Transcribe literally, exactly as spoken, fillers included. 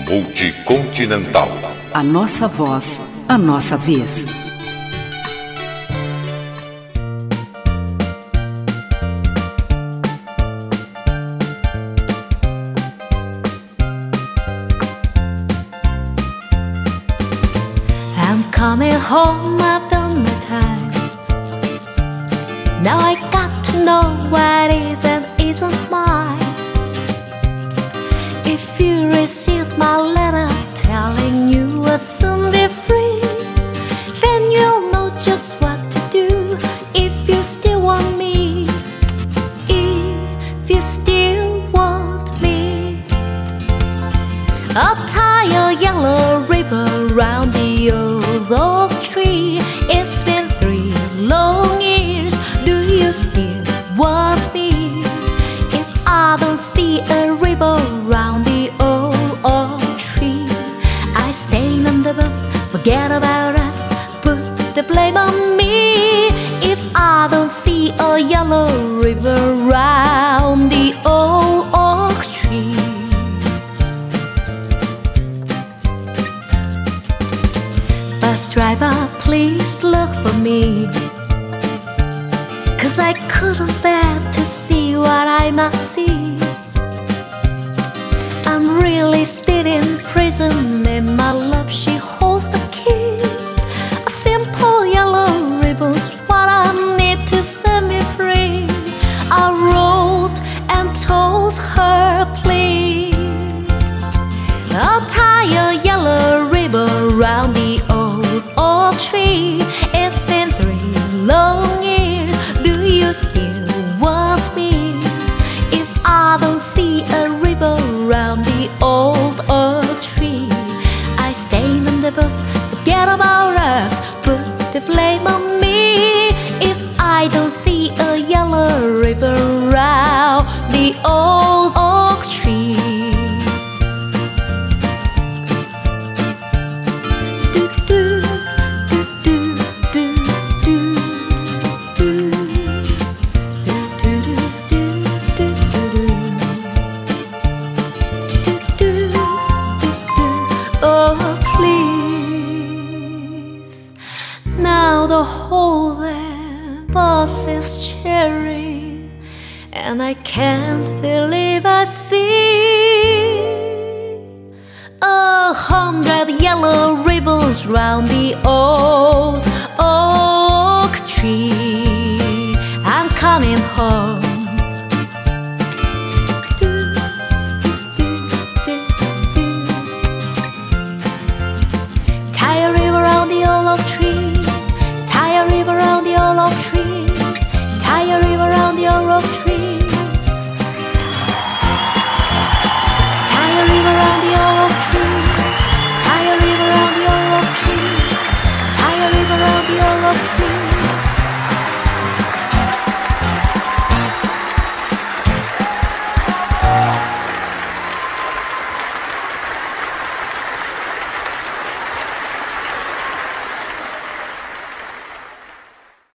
Multicontinental. A nossa voz, a nossa vez. I'm coming home, I've done my time. Now I got to know what is and isn't mine. If you received my letter telling you will soon be free, then you'll know just what to do if you still want me. If you still want me, I'll tie a yellow ribbon round the old oak tree. It's been three long years. Do you still want me? If I don't see a ribbon round the old oak tree, I stay on the bus, forget about us, put the blame on me. If I don't see a yellow ribbon round the old oak tree. Bus driver, please look for me, 'cause I couldn't bear to see what I must see. I'm really still in prison, and my love, she holds the key. A simple yellow ribbon's what I need to set me free. I wrote and told her, please, I'll tie a yellow ribbon round the old oak tree. It's been three long years. Do you still want me? If I don't see a ribbon round the old oak tree, I stay on the bus, forget about us, put the blame on me. If I don't see a yellow ribbon round the old oak tree. Now the whole there bus is cherry, and I can't believe I see a hundred yellow ribbons round the old oak tree. I'm coming home. Tie a ribbon round the old oak tree. Tie a ribbon round the old oak tree. Tie a ribbon round the old oak tree.